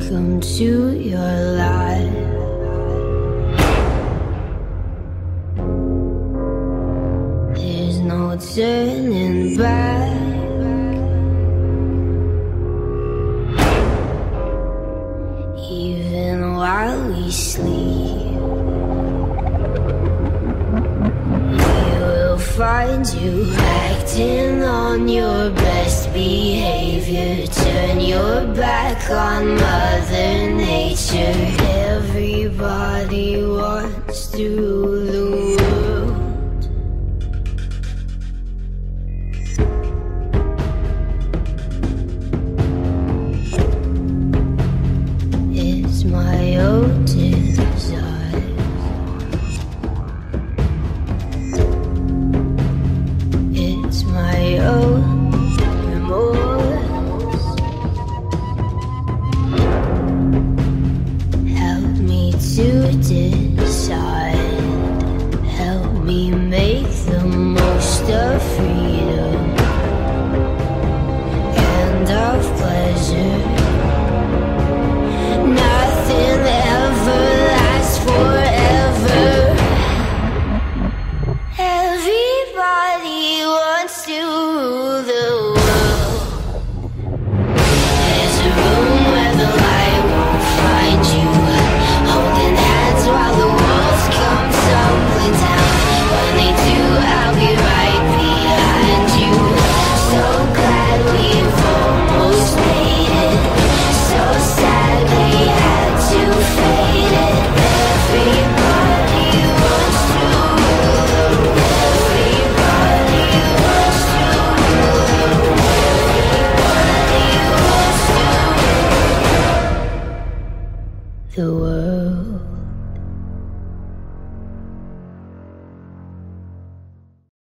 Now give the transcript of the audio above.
Welcome to your life. There's no turning back. Even while we sleep, we will find you acting on your best behavior. Turn your back on Mother Nature. Everybody wants to rule the world. It's my own desire. It's my own remorse. Help me to decide. Help me make the most of freedom and of pleasure. Nothing ever lasts forever. Everybody wants to rule the world. There's a room where the light won't find you, holding hands while the walls come tumbling down. When they do, I'll be right behind you. So glad we've almost made it. So sad we had to fade it. Everybody wants to rule the world. Everybody wants to rule the world. Everybody wants to rule the world.